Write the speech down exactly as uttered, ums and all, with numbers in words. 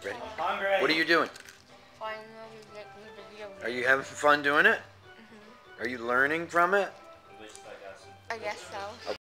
Ready? Hungry. What are you doing? Playing Moby Dick video. Are you having fun doing it? Mm-hmm. Are you learning from it? I guess so.